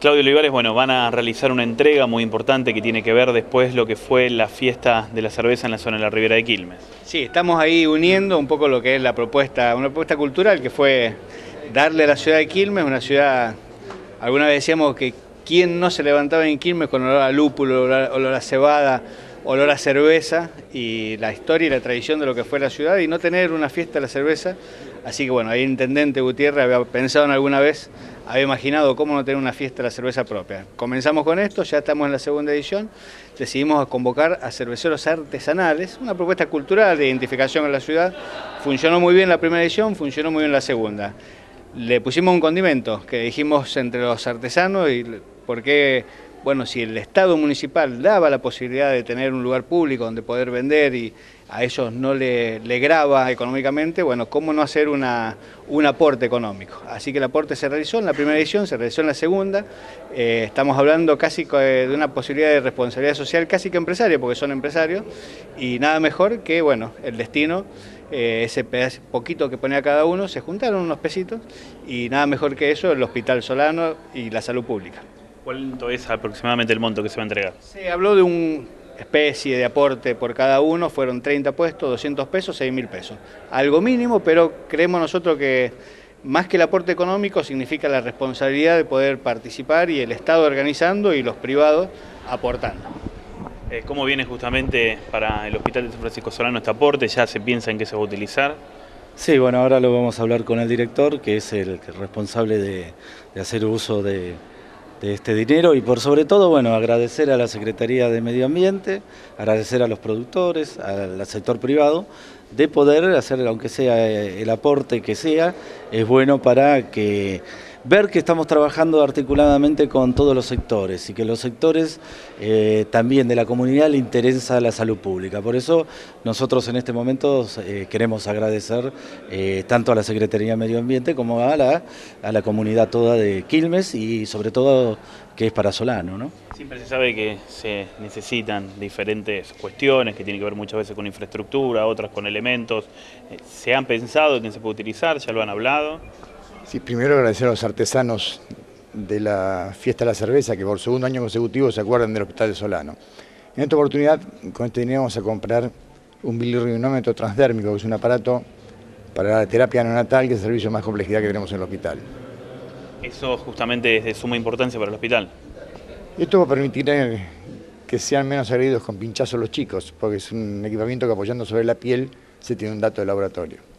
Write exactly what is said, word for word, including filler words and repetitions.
Claudio Olivares, bueno, van a realizar una entrega muy importante que tiene que ver después lo que fue la fiesta de la cerveza en la zona de la Ribera de Quilmes. Sí, estamos ahí uniendo un poco lo que es la propuesta, una propuesta cultural que fue darle a la ciudad de Quilmes, una ciudad, alguna vez decíamos que quién no se levantaba en Quilmes con olor a lúpulo, olor a, olor a cebada, olor a cerveza, y la historia y la tradición de lo que fue la ciudad, y no tener una fiesta de la cerveza. Así que bueno, ahí el intendente Gutiérrez había pensado en alguna vez, había imaginado cómo no tener una fiesta de la cerveza propia. Comenzamos con esto, ya estamos en la segunda edición, decidimos convocar a cerveceros artesanales, una propuesta cultural de identificación en la ciudad. Funcionó muy bien la primera edición, funcionó muy bien la segunda. Le pusimos un condimento que dijimos entre los artesanos, y porque, bueno, si el Estado municipal daba la posibilidad de tener un lugar público donde poder vender y a ellos no le, le grava económicamente, bueno, ¿cómo no hacer una, un aporte económico? Así que el aporte se realizó en la primera edición, se realizó en la segunda. Eh, estamos hablando casi de una posibilidad de responsabilidad social casi que empresaria, porque son empresarios, y nada mejor que, bueno, el destino, eh, ese pedazo, poquito que ponía cada uno, se juntaron unos pesitos, y nada mejor que eso, el Hospital Solano y la salud pública. ¿Cuánto es aproximadamente el monto que se va a entregar? Se habló de una especie de aporte por cada uno, fueron treinta puestos, doscientos pesos, seis mil pesos. Algo mínimo, pero creemos nosotros que más que el aporte económico significa la responsabilidad de poder participar y el Estado organizando y los privados aportando. Eh, ¿Cómo viene justamente para el Hospital de San Francisco Solano este aporte? ¿Ya se piensa en qué se va a utilizar? Sí, bueno, ahora lo vamos a hablar con el director, que es el responsable de, de hacer uso de... de este dinero, y por sobre todo, bueno, agradecer a la Secretaría de Medio Ambiente, agradecer a los productores, al sector privado, de poder hacer, aunque sea el aporte que sea, es bueno para que ver que estamos trabajando articuladamente con todos los sectores y que los sectores eh, también de la comunidad le interesa la salud pública. Por eso nosotros en este momento eh, queremos agradecer eh, tanto a la Secretaría de Medio Ambiente como a la, a la comunidad toda de Quilmes, y sobre todo que es para Solano, ¿no? Siempre se sabe que se necesitan diferentes cuestiones que tienen que ver muchas veces con infraestructura, otras con elementos. ¿Se han pensado en qué se puede utilizar? ¿Ya lo han hablado? Sí, primero agradecer a los artesanos de la Fiesta de la Cerveza que por segundo año consecutivo se acuerdan del Hospital de Solano. En esta oportunidad, con este dinero vamos a comprar un bilirrubinómetro transdérmico, que es un aparato para la terapia neonatal, que es el servicio de más complejidad que tenemos en el hospital. Eso justamente es de suma importancia para el hospital. Esto va a permitir que sean menos agredidos con pinchazos los chicos, porque es un equipamiento que apoyando sobre la piel se tiene un dato de laboratorio.